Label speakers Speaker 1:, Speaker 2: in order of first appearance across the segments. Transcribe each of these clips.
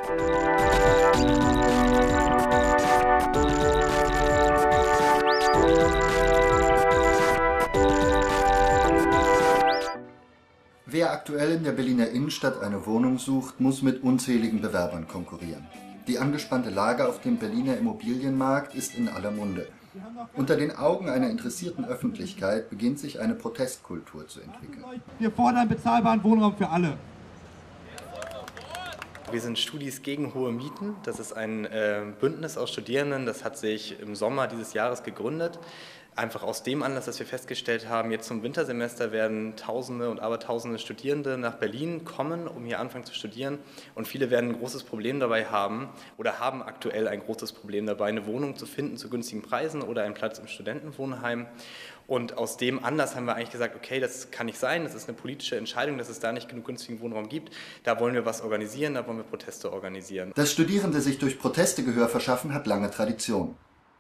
Speaker 1: Wer aktuell in der Berliner Innenstadt eine Wohnung sucht, muss mit unzähligen Bewerbern konkurrieren. Die angespannte Lage auf dem Berliner Immobilienmarkt ist in aller Munde. Unter den Augen einer interessierten Öffentlichkeit beginnt sich eine Protestkultur zu entwickeln.
Speaker 2: Wir fordern bezahlbaren Wohnraum für alle.
Speaker 3: Wir sind Studis gegen hohe Mieten. Das ist ein Bündnis aus Studierenden, das hat sich im Sommer dieses Jahres gegründet. Einfach aus dem Anlass, dass wir festgestellt haben, jetzt zum Wintersemester werden Tausende und Abertausende Studierende nach Berlin kommen, um hier anfangen zu studieren. Und viele werden ein großes Problem dabei haben oder haben aktuell ein großes Problem dabei, eine Wohnung zu finden zu günstigen Preisen oder einen Platz im Studentenwohnheim. Und aus dem Anlass haben wir eigentlich gesagt, okay, das kann nicht sein, das ist eine politische Entscheidung, dass es da nicht genug günstigen Wohnraum gibt. Da wollen wir was organisieren, da wollen wir Proteste organisieren.
Speaker 1: Dass Studierende sich durch Proteste Gehör verschaffen, hat lange Tradition.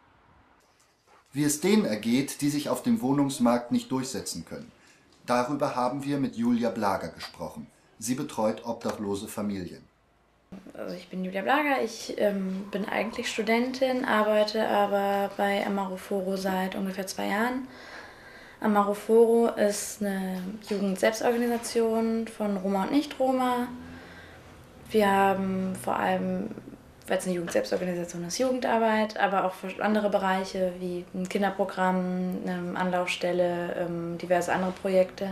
Speaker 1: Wie es denen ergeht, die sich auf dem Wohnungsmarkt nicht durchsetzen können. Darüber haben wir mit Julia Blager gesprochen. Sie betreut obdachlose Familien.
Speaker 4: Also ich bin Julia Blager, ich bin eigentlich Studentin, arbeite aber bei Amaroforo seit ungefähr 2 Jahren. Amaroforo ist eine Jugendselbstorganisation von Roma und Nicht-Roma. Wir haben vor allem, weil es eine Jugendselbstorganisation ist, Jugendarbeit, aber auch für andere Bereiche wie ein Kinderprogramm, eine Anlaufstelle, diverse andere Projekte.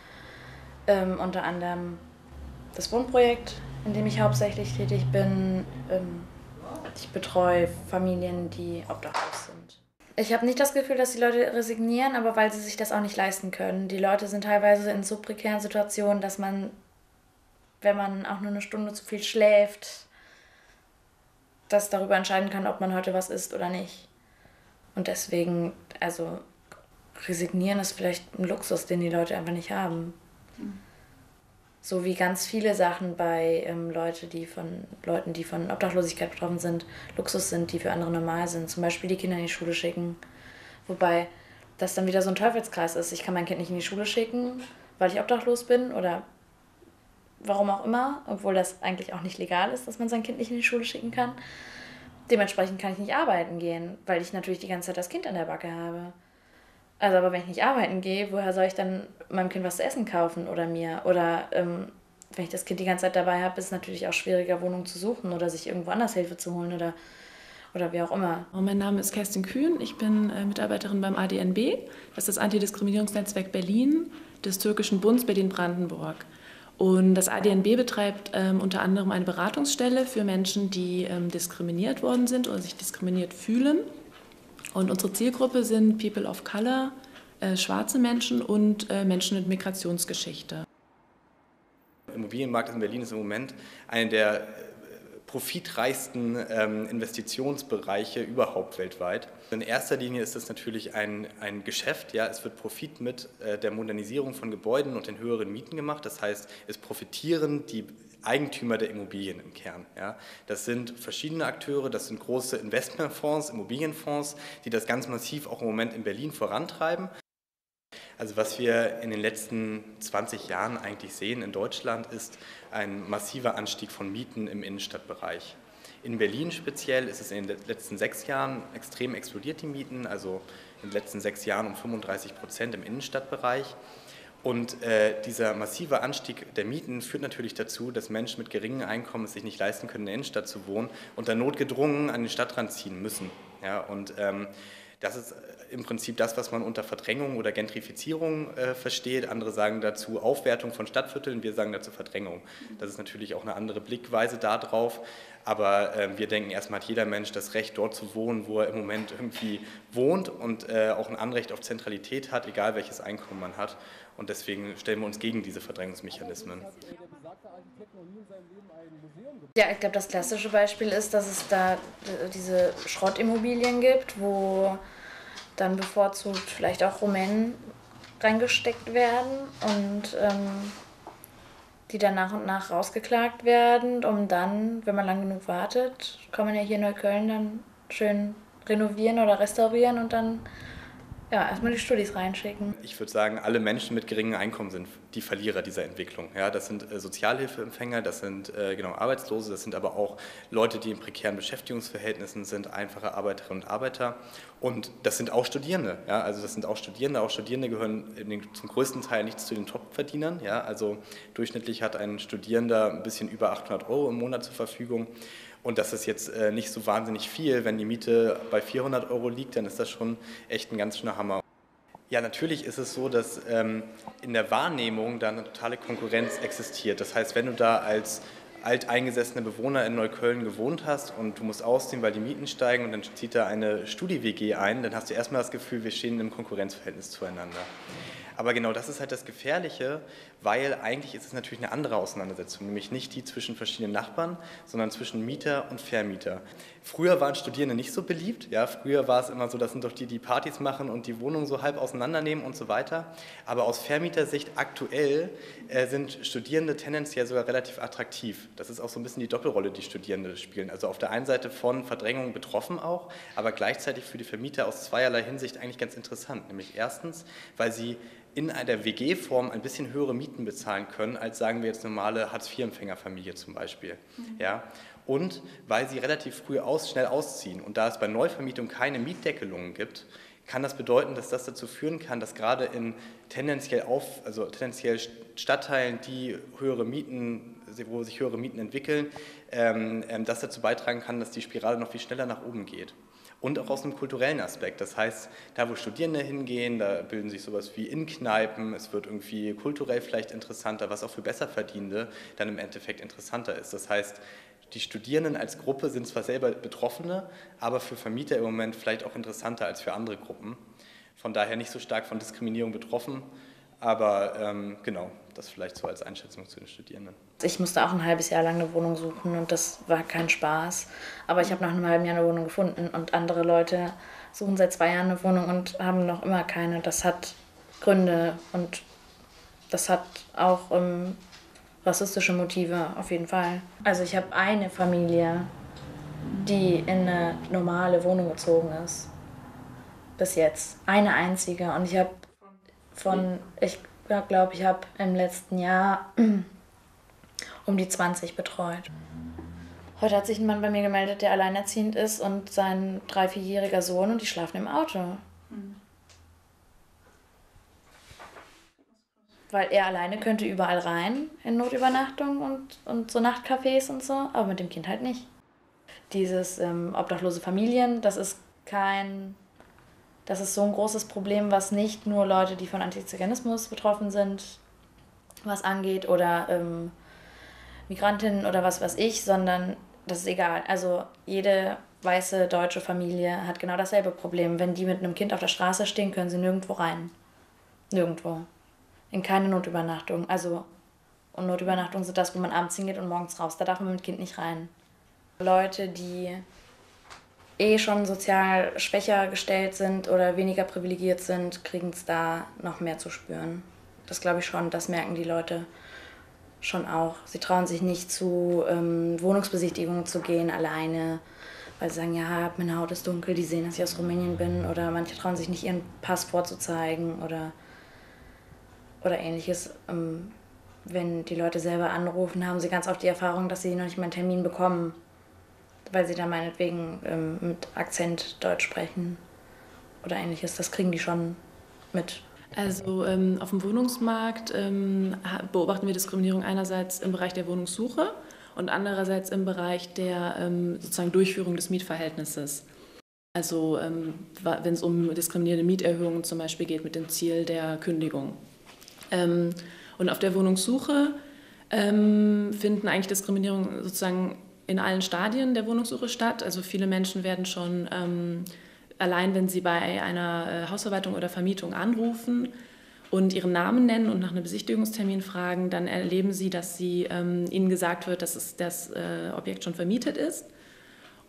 Speaker 4: Unter anderem das Wohnprojekt, in dem ich hauptsächlich tätig bin. Ich betreue Familien, die obdachlos sind. Ich habe nicht das Gefühl, dass die Leute resignieren, aber weil sie sich das auch nicht leisten können. Die Leute sind teilweise in so prekären Situationen, dass man, wenn man auch nur eine Stunde zu viel schläft, das darüber entscheiden kann, ob man heute was isst oder nicht. Und deswegen, also resignieren ist vielleicht ein Luxus, den die Leute einfach nicht haben. So wie ganz viele Sachen bei Leuten, die von Obdachlosigkeit betroffen sind, Luxus sind, die für andere normal sind. Zum Beispiel die Kinder in die Schule schicken. Wobei das dann wieder so ein Teufelskreis ist. Ich kann mein Kind nicht in die Schule schicken, weil ich obdachlos bin oder warum auch immer, obwohl das eigentlich auch nicht legal ist, dass man sein Kind nicht in die Schule schicken kann. Dementsprechend kann ich nicht arbeiten gehen, weil ich natürlich die ganze Zeit das Kind an der Backe habe. Also aber wenn ich nicht arbeiten gehe, woher soll ich dann meinem Kind was zu essen kaufen oder mir? Oder wenn ich das Kind die ganze Zeit dabei habe, ist es natürlich auch schwieriger, Wohnungen zu suchen oder sich irgendwo anders Hilfe zu holen oder wie auch immer.
Speaker 5: Mein Name ist Kerstin Kühn, ich bin Mitarbeiterin beim ADNB, das ist das Antidiskriminierungsnetzwerk Berlin des Türkischen Bundes Berlin-Brandenburg. Und das ADNB betreibt unter anderem eine Beratungsstelle für Menschen, die diskriminiert worden sind oder sich diskriminiert fühlen. Und unsere Zielgruppe sind People of Color, schwarze Menschen und Menschen mit Migrationsgeschichte.
Speaker 3: Der Immobilienmarkt in Berlin ist im Moment einer der profitreichsten Investitionsbereiche überhaupt weltweit. In erster Linie ist das natürlich ein Geschäft. Ja, es wird Profit mit der Modernisierung von Gebäuden und den höheren Mieten gemacht. Das heißt, es profitieren die Eigentümer der Immobilien im Kern. Ja. Das sind verschiedene Akteure, das sind große Investmentfonds, Immobilienfonds, die das ganz massiv auch im Moment in Berlin vorantreiben. Also was wir in den letzten 20 Jahren eigentlich sehen in Deutschland, ist ein massiver Anstieg von Mieten im Innenstadtbereich. In Berlin speziell ist es in den letzten 6 Jahren extrem explodiert, die Mieten, also in den letzten 6 Jahren um 35% im Innenstadtbereich. Und dieser massive Anstieg der Mieten führt natürlich dazu, dass Menschen mit geringen Einkommen es sich nicht leisten können, in der Innenstadt zu wohnen und dann notgedrungen an den Stadtrand ziehen müssen. Ja, und das ist im Prinzip das, was man unter Verdrängung oder Gentrifizierung versteht. Andere sagen dazu Aufwertung von Stadtvierteln, wir sagen dazu Verdrängung. Das ist natürlich auch eine andere Blickweise darauf. Aber wir denken, erstmal hat jeder Mensch das Recht, dort zu wohnen, wo er im Moment irgendwie wohnt und auch ein Anrecht auf Zentralität hat, egal welches Einkommen man hat. Und deswegen stellen wir uns gegen diese Verdrängungsmechanismen.
Speaker 4: Ja, ich glaube, das klassische Beispiel ist, dass es da diese Schrottimmobilien gibt, wo dann bevorzugt vielleicht auch Rumänen reingesteckt werden und die dann nach und nach rausgeklagt werden, um dann, wenn man lang genug wartet, kann man ja hier in Neukölln dann schön renovieren oder restaurieren und dann ja, erstmal die Studis reinschicken.
Speaker 3: Ich würde sagen, alle Menschen mit geringem Einkommen sind die Verlierer dieser Entwicklung. Ja, das sind Sozialhilfeempfänger, das sind Arbeitslose, das sind aber auch Leute, die in prekären Beschäftigungsverhältnissen sind, einfache Arbeiterinnen und Arbeiter. Und das sind auch Studierende. Ja, also das sind auch Studierende. Auch Studierende gehören zum größten Teil nicht zu den Top-Verdienern. Ja, also durchschnittlich hat ein Studierender ein bisschen über 800 € im Monat zur Verfügung. Und das ist jetzt nicht so wahnsinnig viel. Wenn die Miete bei 400 € liegt, dann ist das schon echt ein ganz schöner Hammer. Ja, natürlich ist es so, dass in der Wahrnehmung da eine totale Konkurrenz existiert. Das heißt, wenn du da als alteingesessene Bewohner in Neukölln gewohnt hast und du musst ausziehen, weil die Mieten steigen und dann zieht da eine Studi-WG ein, dann hast du erstmal das Gefühl, wir stehen im Konkurrenzverhältnis zueinander. Aber genau das ist halt das Gefährliche, weil eigentlich ist es natürlich eine andere Auseinandersetzung, nämlich nicht die zwischen verschiedenen Nachbarn, sondern zwischen Mieter und Vermieter. Früher waren Studierende nicht so beliebt, ja, früher war es immer so, das sind doch die, die Partys machen und die Wohnung so halb auseinandernehmen und so weiter. Aber aus Vermietersicht aktuell sind Studierende tendenziell sogar relativ attraktiv. Das ist auch so ein bisschen die Doppelrolle, die Studierende spielen. Also auf der einen Seite von Verdrängung betroffen auch, aber gleichzeitig für die Vermieter aus zweierlei Hinsicht eigentlich ganz interessant. Nämlich erstens, weil sie in einer WG-Form ein bisschen höhere Mieten bezahlen können, als sagen wir jetzt normale Hartz-IV-Empfängerfamilie zum Beispiel. Ja? Und weil sie relativ früh schnell ausziehen und da es bei Neuvermietung keine Mietdeckelungen gibt, kann das bedeuten, dass das dazu führen kann, dass gerade in tendenziell Stadtteilen, die höhere Mieten, wo sich höhere Mieten entwickeln, das dazu beitragen kann, dass die Spirale noch viel schneller nach oben geht. Und auch aus einem kulturellen Aspekt. Das heißt, da wo Studierende hingehen, da bilden sich sowas wie Innenkneipen, es wird irgendwie kulturell vielleicht interessanter, was auch für Besserverdienende dann im Endeffekt interessanter ist. Das heißt, die Studierenden als Gruppe sind zwar selber Betroffene, aber für Vermieter im Moment vielleicht auch interessanter als für andere Gruppen. Von daher nicht so stark von Diskriminierung betroffen, aber genau, das vielleicht so als Einschätzung zu den Studierenden.
Speaker 4: Ich musste auch ein halbes Jahr lang eine Wohnung suchen und das war kein Spaß. Aber ich habe nach einem halben Jahr eine Wohnung gefunden und andere Leute suchen seit 2 Jahren eine Wohnung und haben noch immer keine. Das hat Gründe und das hat auch rassistische Motive auf jeden Fall. Also ich habe eine Familie, die in eine normale Wohnung gezogen ist. Bis jetzt. Eine einzige. Und ich habe ich glaube, ich habe im letzten Jahr um die 20 betreut. Heute hat sich ein Mann bei mir gemeldet, der alleinerziehend ist und sein 3-, 4-jähriger Sohn und die schlafen im Auto. Weil er alleine könnte überall rein in Notübernachtung und so Nachtcafés und so, aber mit dem Kind halt nicht. Dieses obdachlose Familien, das ist so ein großes Problem, was nicht nur Leute, die von Antiziganismus betroffen sind, was angeht, oder Migrantinnen oder was weiß ich, sondern das ist egal. Also jede weiße deutsche Familie hat genau dasselbe Problem. Wenn die mit einem Kind auf der Straße stehen, können sie nirgendwo rein. Nirgendwo. In keine Notübernachtung. Und Notübernachtungen sind das, wo man abends hingeht und morgens raus. Da darf man mit dem Kind nicht rein. Leute, die schon sozial schwächer gestellt sind oder weniger privilegiert sind, kriegen es da noch mehr zu spüren. Das glaube ich schon, das merken die Leute schon auch. Sie trauen sich nicht zu Wohnungsbesichtigungen zu gehen alleine, weil sie sagen, ja, meine Haut ist dunkel, die sehen, dass ich aus Rumänien bin, oder manche trauen sich nicht, ihren Pass vorzuzeigen oder ähnliches. Wenn die Leute selber anrufen, haben sie ganz oft die Erfahrung, dass sie noch nicht mal einen Termin bekommen, weil sie da meinetwegen mit Akzent Deutsch sprechen oder ähnliches. Das kriegen die schon mit.
Speaker 5: Also auf dem Wohnungsmarkt beobachten wir Diskriminierung einerseits im Bereich der Wohnungssuche und andererseits im Bereich der sozusagen Durchführung des Mietverhältnisses. Also wenn es um diskriminierende Mieterhöhungen zum Beispiel geht mit dem Ziel der Kündigung. Und auf der Wohnungssuche finden eigentlich Diskriminierungen sozusagen in allen Stadien der Wohnungssuche statt. Also viele Menschen werden schon, allein wenn sie bei einer Hausverwaltung oder Vermietung anrufen und ihren Namen nennen und nach einem Besichtigungstermin fragen, dann erleben sie, dass ihnen gesagt wird, dass das Objekt schon vermietet ist.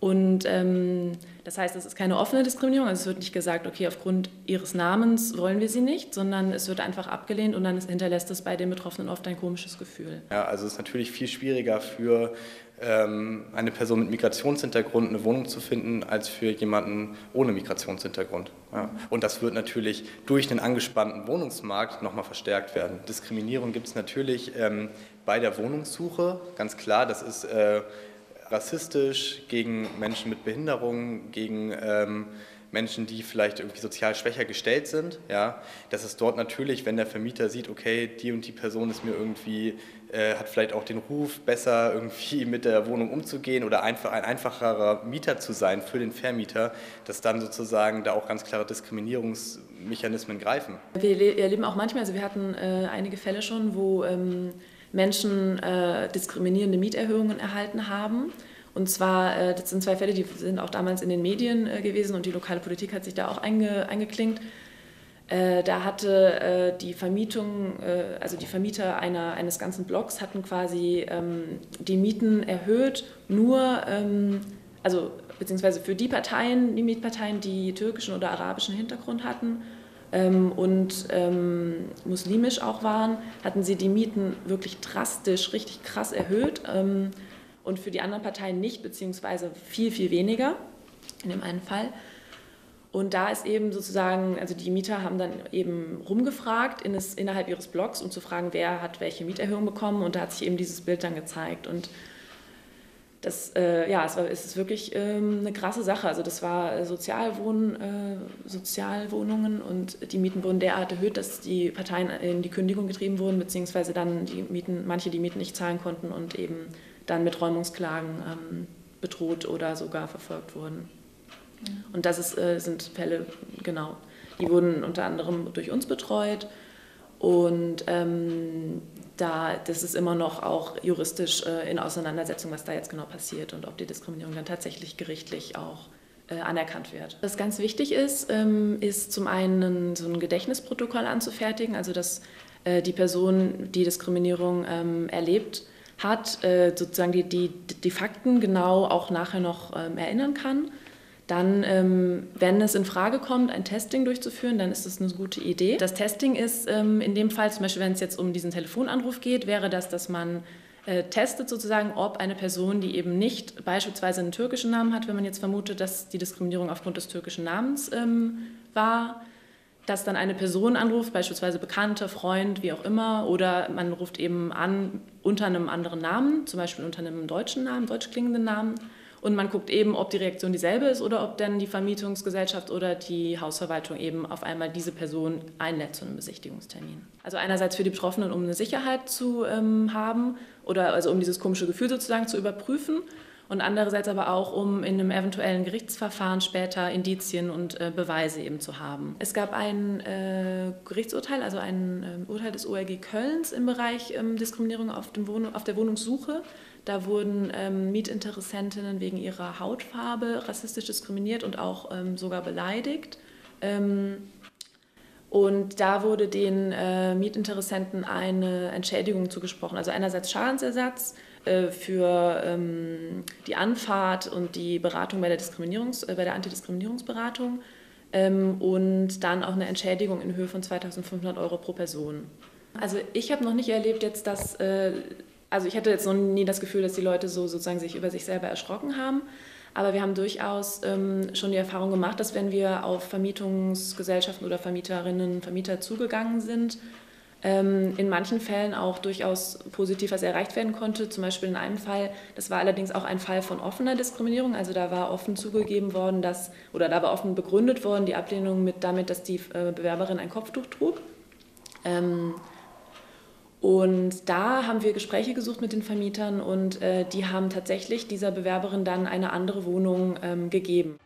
Speaker 5: Und das heißt, es ist keine offene Diskriminierung, also es wird nicht gesagt, okay, aufgrund ihres Namens wollen wir sie nicht, sondern es wird einfach abgelehnt und dann hinterlässt es bei den Betroffenen oft ein komisches Gefühl.
Speaker 3: Ja, also es ist natürlich viel schwieriger für eine Person mit Migrationshintergrund eine Wohnung zu finden, als für jemanden ohne Migrationshintergrund. Ja. Und das wird natürlich durch den angespannten Wohnungsmarkt nochmal verstärkt werden. Diskriminierung gibt es natürlich bei der Wohnungssuche, ganz klar, das ist rassistisch gegen Menschen mit Behinderungen, gegen Menschen, die vielleicht irgendwie sozial schwächer gestellt sind. Ja, das ist dort natürlich, wenn der Vermieter sieht, okay, die und die Person ist mir irgendwie, hat vielleicht auch den Ruf, besser irgendwie mit der Wohnung umzugehen oder einfach ein einfacherer Mieter zu sein für den Vermieter, dass dann sozusagen da auch ganz klare Diskriminierungsmechanismen greifen.
Speaker 5: Wir erleben auch manchmal, also wir hatten einige Fälle schon, wo Menschen diskriminierende Mieterhöhungen erhalten haben. Und zwar, das sind 2 Fälle, die sind auch damals in den Medien gewesen und die lokale Politik hat sich da auch eingeklinkt. Da hatte die Vermietung, also die Vermieter eines ganzen Blocks hatten quasi die Mieten erhöht, nur, also beziehungsweise für die Mietparteien, die türkischen oder arabischen Hintergrund hatten und muslimisch auch waren, hatten sie die Mieten wirklich drastisch, richtig krass erhöht. Und für die anderen Parteien nicht, beziehungsweise viel, viel weniger in dem einen Fall. Und da ist eben sozusagen, also die Mieter haben dann eben rumgefragt innerhalb ihres Blocks, um zu fragen, wer hat welche Mieterhöhung bekommen. Und da hat sich eben dieses Bild dann gezeigt. Und das, es ist wirklich eine krasse Sache. Also das war Sozialwohnungen und die Mieten wurden derart erhöht, dass die Parteien in die Kündigung getrieben wurden, beziehungsweise dann manche die Mieten nicht zahlen konnten und eben dann mit Räumungsklagen bedroht oder sogar verfolgt wurden. Und das sind Fälle, genau, die wurden unter anderem durch uns betreut und das ist immer noch auch juristisch in Auseinandersetzung, was da jetzt genau passiert und ob die Diskriminierung dann tatsächlich gerichtlich auch anerkannt wird. Was ganz wichtig ist, ist zum einen so ein Gedächtnisprotokoll anzufertigen, also dass die Person, die Diskriminierung erlebt hat, sozusagen die Fakten genau auch nachher noch erinnern kann. Dann, wenn es in Frage kommt, ein Testing durchzuführen, dann ist das eine gute Idee. Das Testing ist in dem Fall, zum Beispiel wenn es jetzt um diesen Telefonanruf geht, wäre das, dass man testet sozusagen, ob eine Person, die eben nicht beispielsweise einen türkischen Namen hat, wenn man jetzt vermutet, dass die Diskriminierung aufgrund des türkischen Namens war, dass dann eine Person anruft, beispielsweise Bekannte, Freund, wie auch immer, oder man ruft eben an unter einem anderen Namen, zum Beispiel unter einem deutschen Namen, deutsch klingenden Namen, und man guckt eben, ob die Reaktion dieselbe ist oder ob dann die Vermietungsgesellschaft oder die Hausverwaltung eben auf einmal diese Person einlädt zu einem Besichtigungstermin. Also einerseits für die Betroffenen, um eine Sicherheit zu haben oder also um dieses komische Gefühl sozusagen zu überprüfen, und andererseits aber auch, um in einem eventuellen Gerichtsverfahren später Indizien und Beweise eben zu haben. Es gab ein Gerichtsurteil, also ein Urteil des OLG Kölns im Bereich Diskriminierung auf der Wohnungssuche. Da wurden Mietinteressentinnen wegen ihrer Hautfarbe rassistisch diskriminiert und auch sogar beleidigt. Und da wurde den Mietinteressenten eine Entschädigung zugesprochen, also einerseits Schadensersatz für die Anfahrt und die Beratung bei der Antidiskriminierungsberatung und dann auch eine Entschädigung in Höhe von 2.500 € pro Person. Also ich habe noch nicht erlebt jetzt, dass, also ich hatte jetzt noch nie das Gefühl, dass die Leute so sozusagen sich über sich selber erschrocken haben, aber wir haben durchaus schon die Erfahrung gemacht, dass wenn wir auf Vermietungsgesellschaften oder Vermieter zugegangen sind, in manchen Fällen auch durchaus positiv was erreicht werden konnte. Zum Beispiel in einem Fall, das war allerdings auch ein Fall von offener Diskriminierung, also da war offen zugegeben worden, da war offen begründet worden, die Ablehnung damit, dass die Bewerberin ein Kopftuch trug. Und da haben wir Gespräche gesucht mit den Vermietern und die haben tatsächlich dieser Bewerberin dann eine andere Wohnung gegeben.